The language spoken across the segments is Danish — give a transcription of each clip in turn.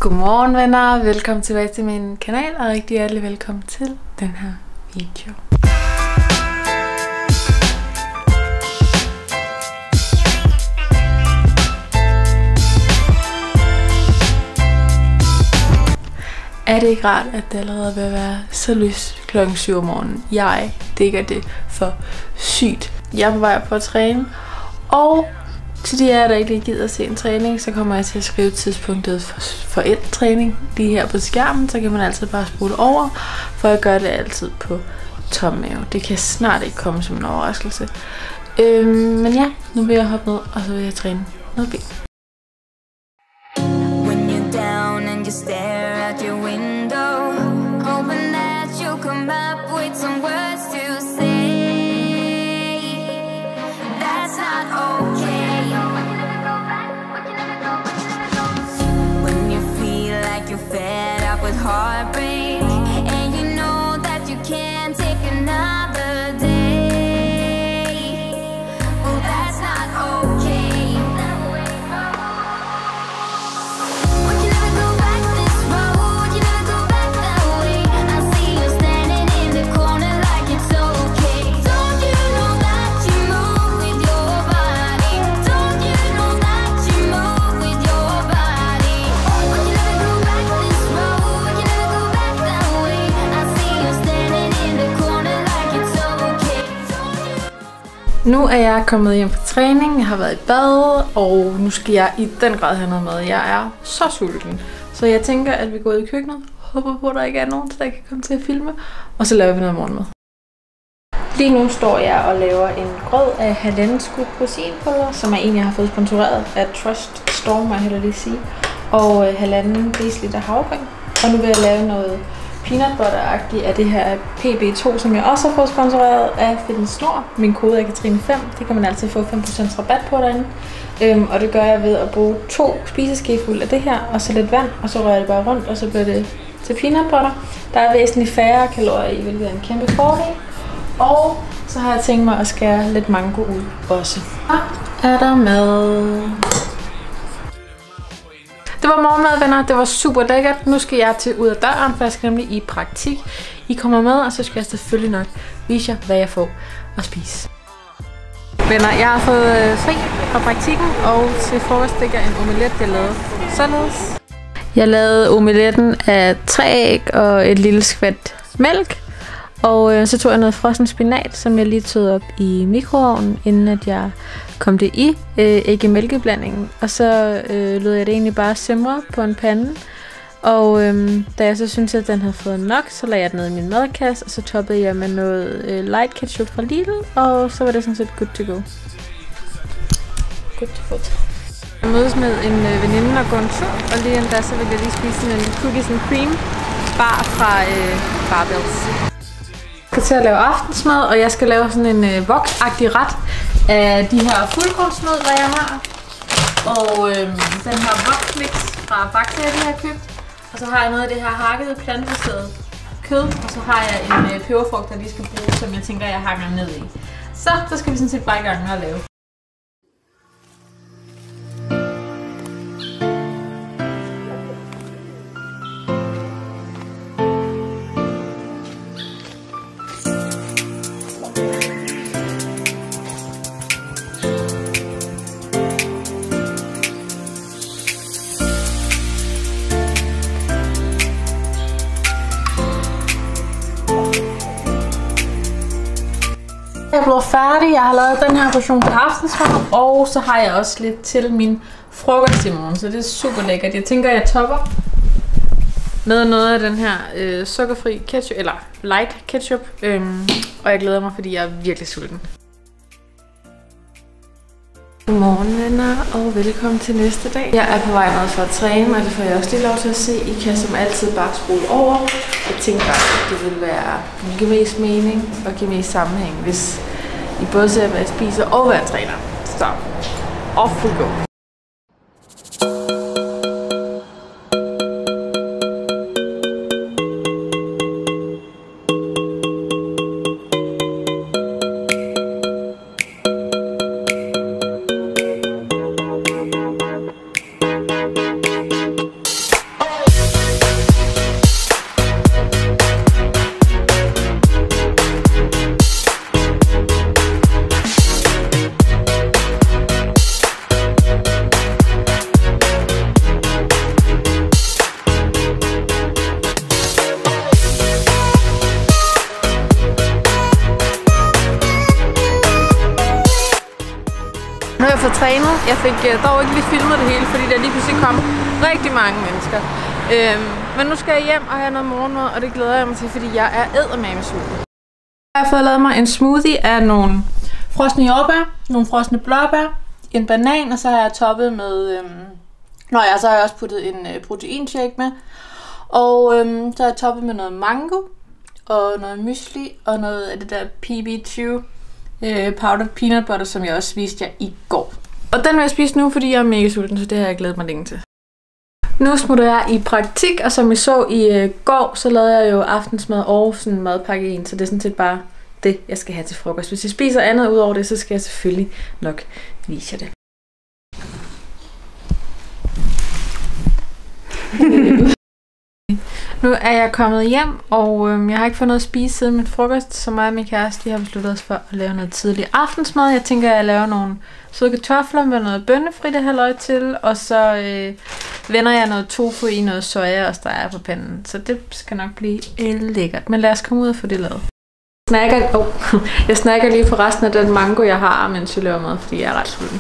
Godmorgen venner, velkommen tilbage til min kanal og rigtig hjertelig velkommen til den her video. Er det ikke rart, at det allerede vil være så lys klokken 7 om morgenen? Jeg digger det for sygt. Jeg er på vej på at træne, og til de jer, der ikke lige gider at se en træning, så kommer jeg til at skrive tidspunktet for en træning lige her på skærmen. Så kan man altid bare spole over, for jeg gør det altid på tom mave. Det kan snart ikke komme som en overraskelse. Men ja, nu vil jeg hoppe ned, og så vil jeg træne noget ben. Fed up with heartbreak, and you know that you can't take another day. Well, that's not okay. We can never go back this road, you never go back that way. I see you standing in the corner like it's okay. Don't you know that you move with your body? Don't you know that you move with your body? We can never go back. Nu er jeg kommet hjem på træning, jeg har været i bad, og nu skal jeg i den grad have noget mad. Jeg er så sulten, så jeg tænker, at vi går ud i køkkenet. Håber på, at der ikke er nogen, så jeg kan komme til at filme, og så laver vi noget morgenmad. Lige nu står jeg og laver en grød af halvanden skud proteinpulver, som er en, jeg har fået sponsoreret af Trust Store, må jeg heller lige sige, og halvanden deciliter havregryn. Og nu vil jeg lave noget peanut butter-agtigt af det her PB2, som jeg også har fået sponsoreret af Fitness Snor. Min kode er Katrine5. Det kan man altid få 5% rabat på derinde. Og det gør jeg ved at bruge 2 spiseskefulde af det her, og så lidt vand, og så rører jeg det bare rundt, og så bliver det til peanut butter. Der er væsentligt færre kalorier i, hvilket er en kæmpe fordel. Og så har jeg tænkt mig at skære lidt mango ud også. Så er der mad. Det var morgenmad, venner. Det var super lækkert. Nu skal jeg til ud af døren, for jeg skal nemlig i praktik. I kommer med, og så skal jeg selvfølgelig nok vise jer, hvad jeg får at spise. Venner, jeg har fået fri fra praktikken, og til frokost fik jeg en omelet, jeg lavede således. Jeg lavede omeletten af 3 æg og et lille skvæt mælk. Og så tog jeg noget frossen spinat, som jeg lige tog op i mikroovnen, inden at jeg kom det i ægge-mælkeblandingen. Og så lod jeg det egentlig bare simre på en pande. Og da jeg så syntes, at den havde fået nok, så lagde jeg den ned i min madkasse, og så toppede jeg med noget light ketchup fra Lidl, og så var det sådan set good to go. Good to food. Jeg mødes med en veninde og går en tur, og lige endda så vil jeg lige spise sådan en cookies and cream bar fra Barbells. Jeg skal til at lave aftensmad, og jeg skal lave sådan en voksagtig ret af de her fuldkornsnød, hvad jeg har. Og den her voksmix fra Fakta, jeg lige har købt. Og så har jeg noget af det her hakkede plantebaseret kød, og så har jeg en peberfrugt, der lige skal bruge, som jeg tænker, jeg hakker ned i. Så skal vi sådan set bare i gang med at lave. Jeg er blevet færdig. Jeg har lavet den her portion til aftensmad, og så har jeg også lidt til min frokost i morgen, så det er super lækkert. Jeg tænker, jeg topper med noget af den her sukkerfri ketchup, eller light ketchup, og jeg glæder mig, fordi jeg er virkelig sulten. Godmorgen venner, og velkommen til næste dag. Jeg er på vej ned for at træne, og det får jeg også lige lov til at se. I kan som altid bare spole over. Jeg tænker, at det vil give mest mening og give mest sammenhæng, hvis I både ser, hvad jeg spiser og hvad jeg træner. Så off we go. trænet. Jeg fik dog ikke lige filmet det hele, fordi der lige pludselig kom rigtig mange mennesker. Men nu skal jeg hjem og have noget morgenmad, og det glæder jeg mig til, fordi jeg er eddermame sulten. Jeg har fået lavet mig en smoothie af nogle frosne jordbær, nogle frosne blåbær, en banan, og så har jeg toppet med... så har jeg også puttet en proteinshake med. Og så har jeg toppet med noget mango, og noget mysli, og noget af det der PB2 powdered peanut butter, som jeg også viste jer i går. Og den vil jeg spise nu, fordi jeg er mega sulten, så det har jeg glædet mig længe til. Nu smutter jeg i praktik, og som I så i går, så lavede jeg jo aftensmad og sådan en madpakke i en, så det er sådan set bare det, jeg skal have til frokost. Hvis jeg spiser andet ud over det, så skal jeg selvfølgelig nok vise jer det. Nu er jeg kommet hjem, og jeg har ikke fået noget at spise siden min frokost, så mig og min kæreste har besluttet os for at lave noget tidlig aftensmad. Jeg tænker, at jeg laver nogle søde kartofler med noget bønnefrit halløj til, og så vender jeg noget tofu i noget soja og steger på panden. Så det skal nok blive lækkert, men lad os komme ud og få det lavet. Jeg snakker lige på resten af den mango, jeg har, mens jeg laver mad, fordi jeg er ret sulten.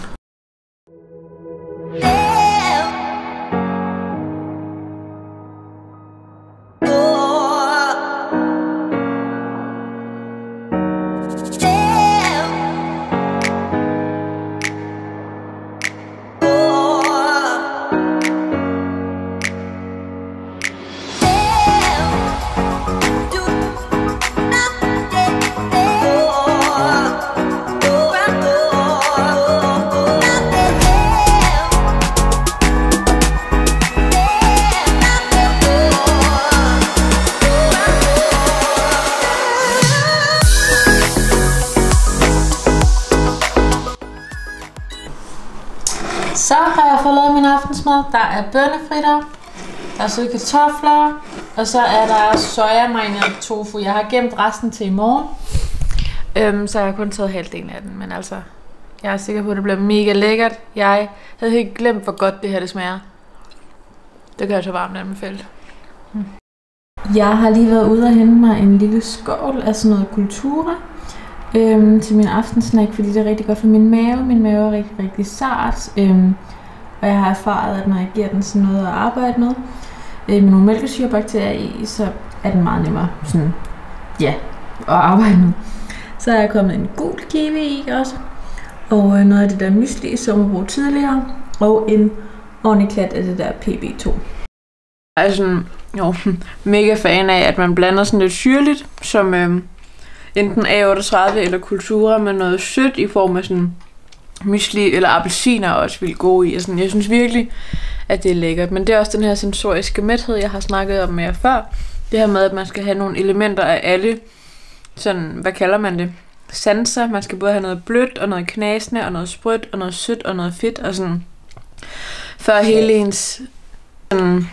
Så har jeg fået lavet min aftensmad. Der er bønnefritter, der er søde kartofler, og så er der soja-marineret tofu. Jeg har gemt resten til i morgen, så jeg har kun taget halvdelen af den. Men altså, jeg er sikker på, at det bliver mega lækkert. Jeg havde helt glemt, hvor godt det her det smager. Det kan jeg så varmt anbefale. Jeg har lige været ude og hente mig en lille skål af sådan noget Kultura til min aftensnack, fordi det er rigtig godt for min mave. Min mave er rigtig, rigtig sart, og jeg har erfaret, at når jeg giver den sådan noget at arbejde med nogle mælkesyrebakterier i, så er den meget nemmere sådan, at arbejde med. Så er jeg kommet en gul kiwi i også, og noget af det der mysli, som jeg brugte tidligere, og en ordentlig klat af det der PB2. Jeg er sådan, mega fan af, at man blander sådan lidt syrligt, som enten A38 eller Kultura med noget sødt i form af sådan mysli eller appelsiner også vildt gode i. Jeg synes virkelig, at det er lækkert. Men det er også den her sensoriske mæthed, jeg har snakket om med jer før. Det her med, at man skal have nogle elementer af alle, sådan, hvad kalder man det? Sanser. Man skal både have noget blødt og noget knasende og noget sprødt og noget sødt og noget fedt og sådan. Før hele ens sådan,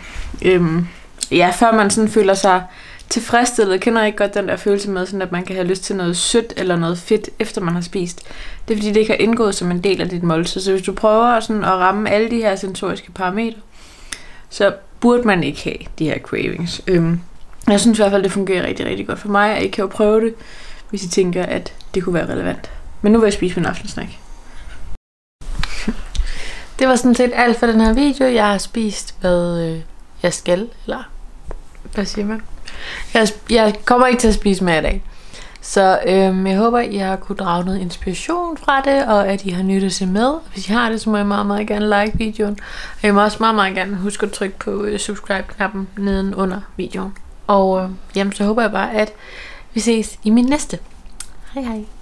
før man sådan føler sig tilfredsstillet. Kender jeg ikke godt den der følelse med, sådan at man kan have lyst til noget sødt eller noget fedt, efter man har spist. Det er fordi, det ikke har indgået som en del af dit måltid. Så hvis du prøver sådan at ramme alle de her sensoriske parametre, så burde man ikke have de her cravings. Jeg synes i hvert fald, det fungerer rigtig, rigtig godt for mig, og I kan jo prøve det, hvis I tænker, at det kunne være relevant. Men nu vil jeg spise min aftensnack. Det var sådan set alt for den her video. Jeg har spist, hvad jeg skal, eller hvad siger man? Jeg kommer ikke til at spise mere i dag. Så jeg håber, I har kunne drage noget inspiration fra det, og at I har nyttet at se med. Hvis I har det, så må I meget, meget gerne like videoen. Og I må også meget, meget gerne huske at trykke på subscribe-knappen neden under videoen. Og så håber jeg bare, at vi ses i min næste. Hej hej.